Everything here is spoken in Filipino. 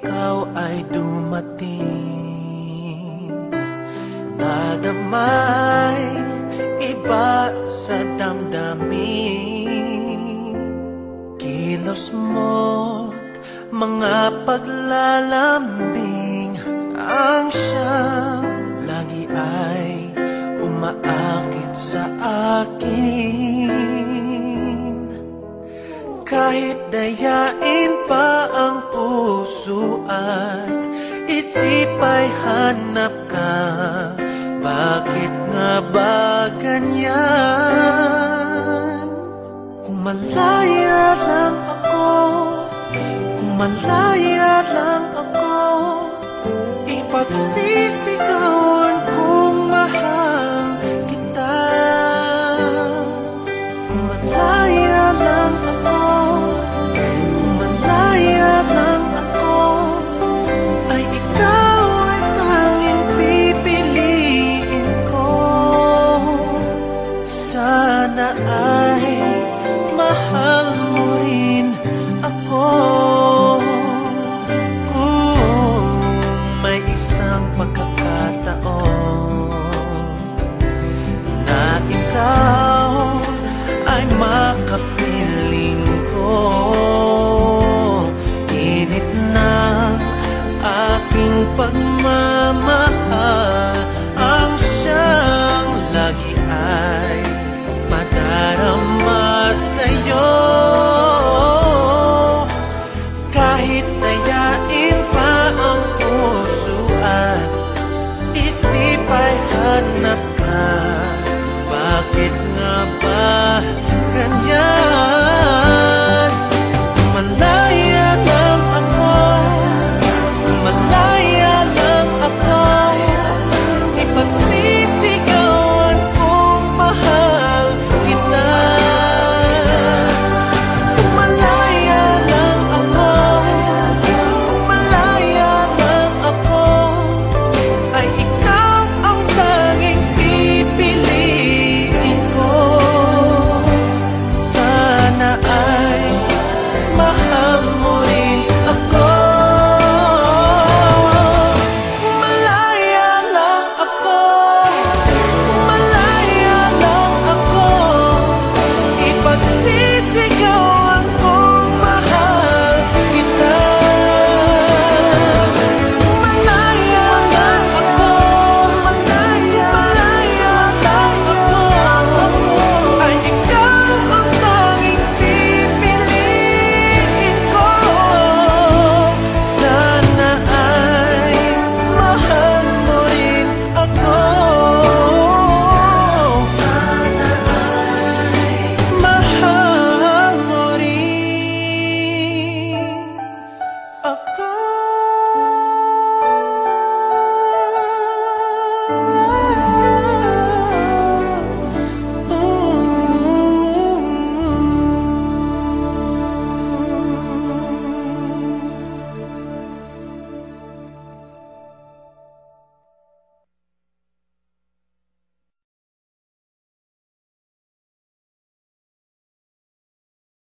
ikaw ay dumating, nadamay iba sa damdamin. Kilos mo't mga paglalambing ang siyang lagi ay umaakit sa akin. Kahit dayain pa ang puso at isip ay hanap ka, bakit nga ba ganyan? Kung malaya lang ako, kung malaya lang ako, ipagsisigawan kung mahal kita. Kung malaya lang ako, kung malaya lang ako, ay ikaw ang tanging pipiliin ko. Sana ay mahal mo rin ako. Isang pagkakataon na ikaw ay makapiling ko, init ng aking pagmamahal ang siyang lagi ay madarama sa'yo. Kahit dayain pa ang puso at isip ay hanap ka, bakit nga ba ganyan? Kung malaya lang ako, kung malaya lang ako, ipagsisigawan kung mahal kita. Kung malaya lang ako, kung malaya lang ako, ay ikaw ang tanging pipiliin ko. Sana ay mahal mo rin ako. Kung malaya lang ako, kung malaya lang ako, ipagsisigaw